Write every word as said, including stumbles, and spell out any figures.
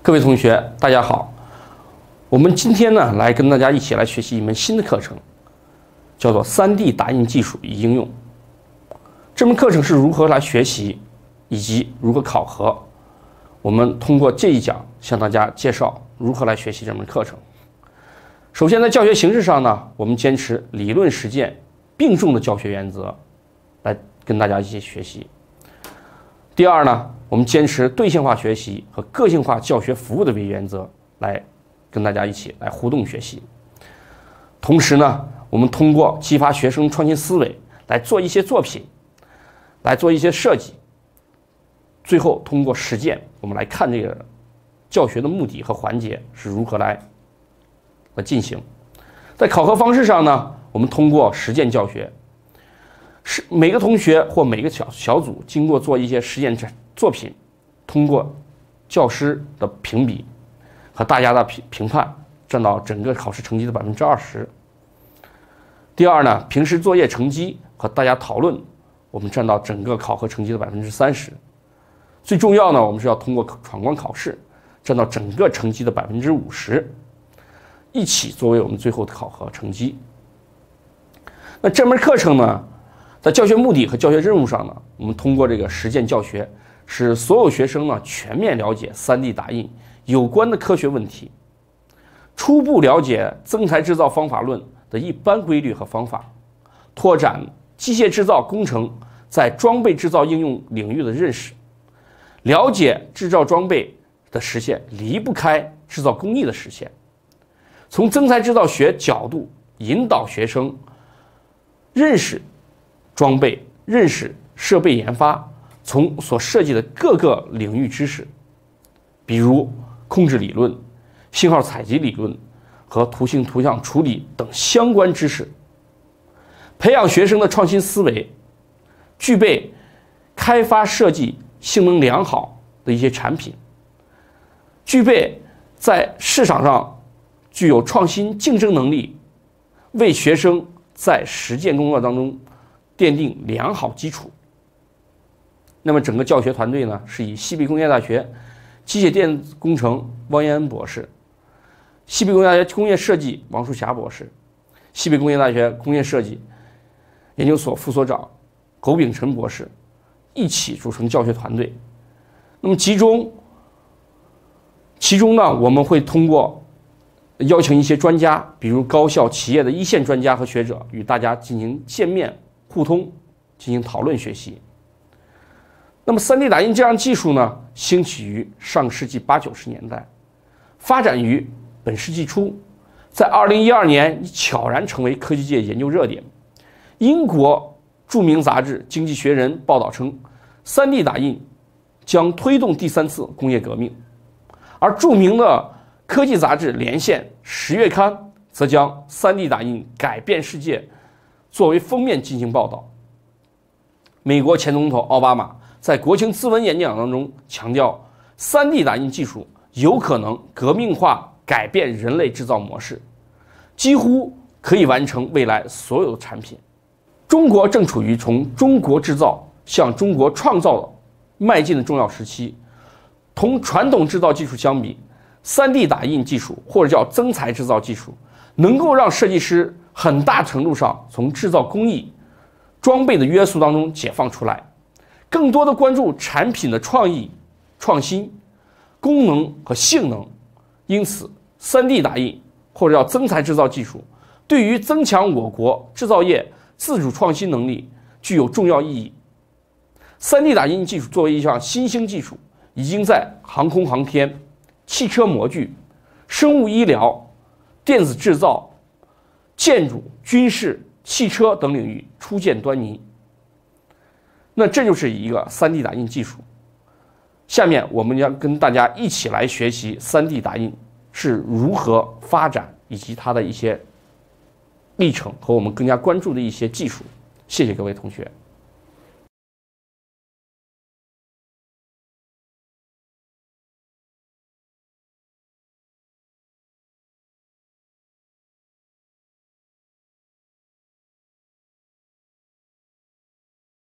各位同学，大家好。我们今天呢，来跟大家一起来学习一门新的课程，叫做三 D 打印技术与应用。这门课程是如何来学习，以及如何考核。我们通过这一讲向大家介绍如何来学习这门课程。首先，在教学形式上呢，我们坚持理论实践并重的教学原则，来跟大家一起学习。第二呢，我们坚持对象化学习和个性化教学服务的为原则，来跟大家一起来互动学习。同时呢，我们通过激发学生创新思维，来做一些作品，来做一些设计。最后通过实践，我们来看这个教学的目的和环节是如何来来进行。在考核方式上呢，我们通过实践教学。是每个同学或每个小小组经过做一些实验作品，通过教师的评比和大家的评评判，占到整个考试成绩的百分之二十。第二呢，平时作业成绩和大家讨论，我们占到整个考核成绩的百分之三十。最重要呢，我们是要通过闯关考试，占到整个成绩的百分之五十，一起作为我们最后的考核成绩。那这门课程呢？在教学目的和教学任务上呢，我们通过这个实践教学，使所有学生呢全面了解三 D 打印有关的科学问题，初步了解增材制造方法论的一般规律和方法，拓展机械制造工程在装备制造应用领域的认识，了解制造装备的实现离不开制造工艺的实现，从增材制造学角度引导学生认识装备，认识设备研发，从所涉及的各个领域知识，比如控制理论、信号采集理论和图形图像处理等相关知识，培养学生的创新思维，具备开发设计性能良好的一些产品，具备在市场上具有创新竞争能力，为学生在实践工作当中奠定良好基础。那么整个教学团队呢，是以西北工业大学机械电子工程汪延恩博士，西北工业大学工业设计王树霞博士，西北工业大学工业设计研究所副所长苟秉辰博士一起组成教学团队。那么其中其中呢，我们会通过邀请一些专家，比如高校企业的一线专家和学者，与大家进行见面互通，进行讨论学习。那么三 D 打印这样技术呢，兴起于上世纪八九十年代，发展于本世纪初，在二零一二年悄然成为科技界研究热点。英国著名杂志《经济学人》报道称，三 D 打印将推动第三次工业革命，而著名的科技杂志《连线》十月刊则将三 D 打印改变世界作为封面进行报道。美国前总统奥巴马在国情咨文演讲当中强调，三 D 打印技术有可能革命化改变人类制造模式，几乎可以完成未来所有的产品。中国正处于从中国制造向中国创造迈进的重要时期。同传统制造技术相比，三 D 打印技术或者叫增材制造技术，能够让设计师很大程度上从制造工艺、装备的约束当中解放出来，更多的关注产品的创意、创新、功能和性能。因此 三 D 打印或者叫增材制造技术对于增强我国制造业自主创新能力具有重要意义。三 D 打印技术作为一项新兴技术，已经在航空航天、汽车模具、生物医疗、电子制造、建筑、军事、汽车等领域初见端倪。那这就是一个 三 D 打印技术。下面我们将跟大家一起来学习三 D 打印是如何发展，以及它的一些历程和我们更加关注的一些技术。谢谢各位同学。